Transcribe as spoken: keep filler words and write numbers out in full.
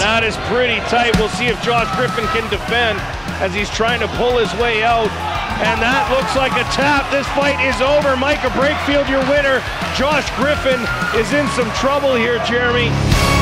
That is pretty tight. We'll see if Josh Griffin can defend as he's trying to pull his way out. And that looks like a tap. This fight is over. Micah Brakefield, your winner. Josh Griffin is in some trouble here, Jeremy.